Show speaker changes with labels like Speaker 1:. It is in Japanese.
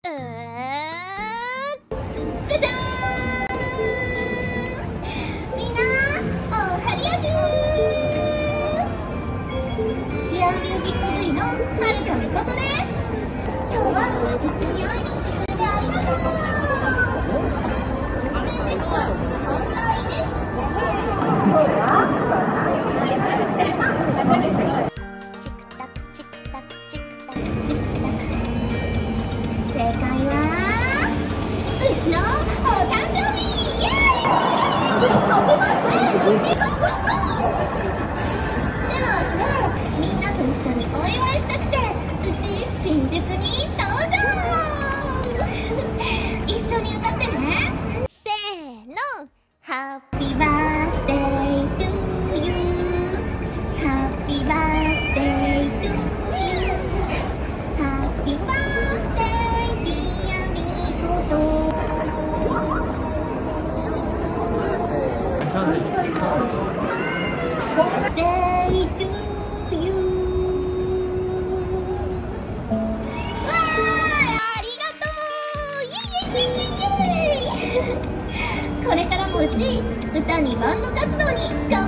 Speaker 1: じゃじゃーん、みんなおはりやしシアンミュージック V のはるかみことです。今日はうちに会いに来てくれてありがとう。突然ですが問題です。今日はチクタクチクタクチクタクチクタク、正解はうちのお誕生日。イエーイ、飛びますね。ではね、みんなと一緒にお祝いしたくてうち新宿に登場。一緒に歌ってね。せーの、ハッピーバースデートゥーユー、ハッピーバースデートゥーユー、ハッピーバースデーディアミコト。デイトゥーユー。わー、ありがとう。イエイイエイイエイイエイ。これからもうち歌にバンド活動に頑